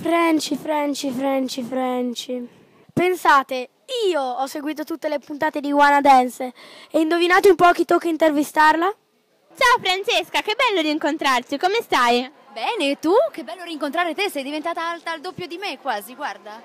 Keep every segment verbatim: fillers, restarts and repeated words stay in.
Franci, Franci, Franci, Franci. Pensate, io ho seguito tutte le puntate di Wanna Dance e indovinate un po' chi tocca intervistarla? Ciao Francesca, che bello rincontrarci, come stai? Bene, e tu? Che bello rincontrare te, sei diventata alta al doppio di me quasi, guarda.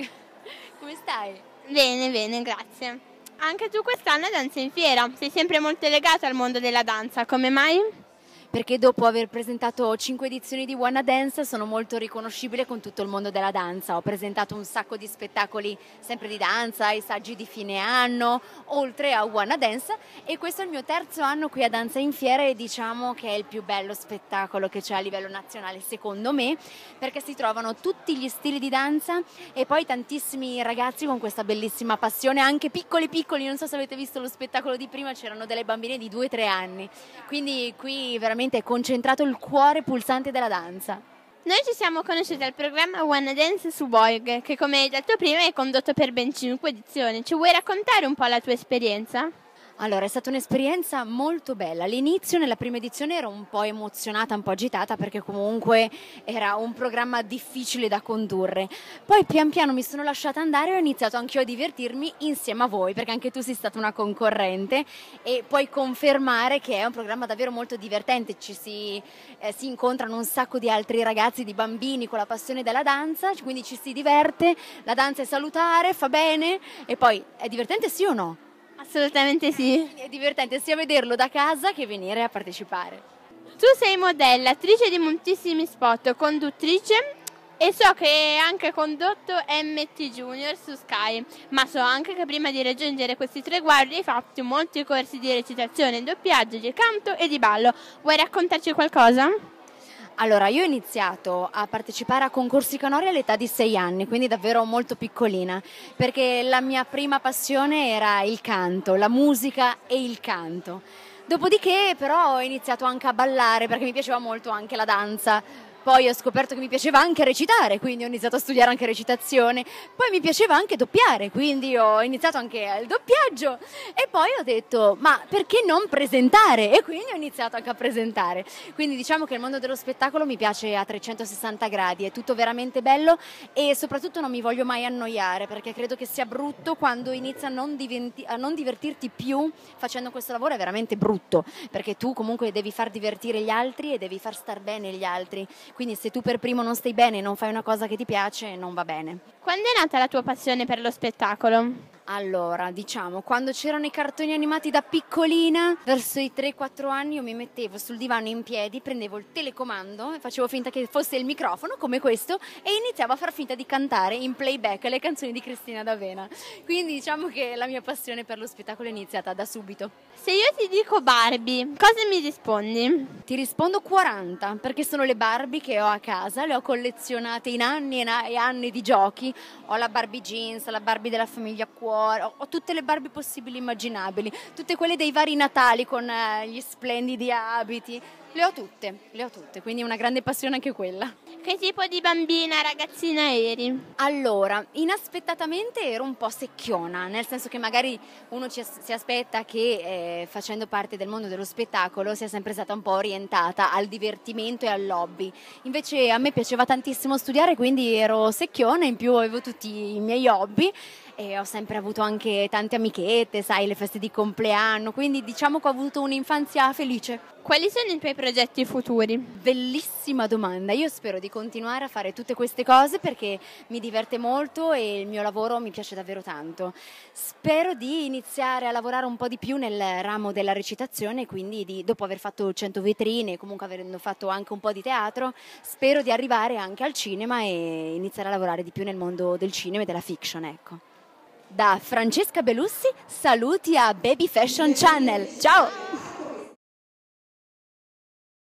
Come stai? Bene, bene, grazie. Anche tu quest'anno danzi in fiera, sei sempre molto legata al mondo della danza, come mai? Perché dopo aver presentato cinque edizioni di Wanna Dance sono molto riconoscibile con tutto il mondo della danza. Ho presentato un sacco di spettacoli sempre di danza, i saggi di fine anno, oltre a Wanna Dance, e questo è il mio terzo anno qui a Danza in Fiera e diciamo che è il più bello spettacolo che c'è a livello nazionale secondo me, perché si trovano tutti gli stili di danza e poi tantissimi ragazzi con questa bellissima passione, anche piccoli piccoli, non so se avete visto lo spettacolo di prima, c'erano delle bambine di due tre anni, quindi qui veramente è concentrato il cuore pulsante della danza. Noi ci siamo conosciuti al programma Wanna Dance su Vogue, che come hai detto prima è condotto per ben cinque edizioni. Ci vuoi raccontare un po' la tua esperienza? Allora, è stata un'esperienza molto bella. All'inizio, nella prima edizione, ero un po' emozionata, un po' agitata, perché comunque era un programma difficile da condurre. Poi pian piano mi sono lasciata andare e ho iniziato anch'io a divertirmi insieme a voi, perché anche tu sei stata una concorrente, e puoi confermare che è un programma davvero molto divertente. Ci si, eh, si incontrano un sacco di altri ragazzi, di bambini con la passione della danza, quindi ci si diverte, la danza è salutare, fa bene, e poi è divertente sì o no? Assolutamente sì. È divertente sia vederlo da casa che venire a partecipare. Tu sei modella, attrice di moltissimi spot, conduttrice e so che hai anche condotto M T Junior su Sky, ma so anche che prima di raggiungere questi traguardi hai fatto molti corsi di recitazione, doppiaggio, di canto e di ballo. Vuoi raccontarci qualcosa? Allora, io ho iniziato a partecipare a concorsi canori all'età di sei anni, quindi davvero molto piccolina, perché la mia prima passione era il canto, la musica e il canto. Dopodiché però ho iniziato anche a ballare perché mi piaceva molto anche la danza. Poi ho scoperto che mi piaceva anche recitare, quindi ho iniziato a studiare anche recitazione. Poi mi piaceva anche doppiare, quindi ho iniziato anche il doppiaggio. E poi ho detto, ma perché non presentare? E quindi ho iniziato anche a presentare. Quindi diciamo che il mondo dello spettacolo mi piace a trecentosessanta gradi, è tutto veramente bello e soprattutto non mi voglio mai annoiare, perché credo che sia brutto quando inizi a non, diventi, a non divertirti più facendo questo lavoro, è veramente brutto, perché tu comunque devi far divertire gli altri e devi far star bene gli altri. Quindi se tu per primo non stai bene e non fai una cosa che ti piace, non va bene. Quando è nata la tua passione per lo spettacolo? Allora, diciamo, quando c'erano i cartoni animati da piccolina, verso i tre quattro anni io mi mettevo sul divano in piedi, prendevo il telecomando e facevo finta che fosse il microfono, come questo, e iniziavo a far finta di cantare in playback le canzoni di Cristina D'Avena. Quindi diciamo che la mia passione per lo spettacolo è iniziata da subito. Se io ti dico Barbie, cosa mi rispondi? Ti rispondo quaranta, perché sono le Barbie che ho a casa, le ho collezionate in anni e, na- e anni di giochi. Ho la Barbie jeans, la Barbie della famiglia Cuore, ho, ho tutte le Barbie possibili e immaginabili, tutte quelle dei vari Natali con eh, gli splendidi abiti. Le ho tutte, le ho tutte, quindi una grande passione anche quella. Che tipo di bambina, ragazzina eri? Allora, inaspettatamente ero un po' secchiona, nel senso che magari uno ci, si aspetta che eh, facendo parte del mondo dello spettacolo sia sempre stata un po' orientata al divertimento e all'hobby. Invece a me piaceva tantissimo studiare, quindi ero secchiona, in più avevo tutti i miei hobby e ho sempre avuto anche tante amichette, sai, le feste di compleanno, quindi diciamo che ho avuto un'infanzia felice. Quali sono i tuoi progetti futuri? Bellissima domanda, io spero di continuare a fare tutte queste cose perché mi diverte molto e il mio lavoro mi piace davvero tanto. Spero di iniziare a lavorare un po' di più nel ramo della recitazione, quindi di, dopo aver fatto cento vetrine, comunque avendo fatto anche un po' di teatro, spero di arrivare anche al cinema e iniziare a lavorare di più nel mondo del cinema e della fiction, ecco. Da Francesca Belussi, saluti a Baby Fashion Channel, ciao!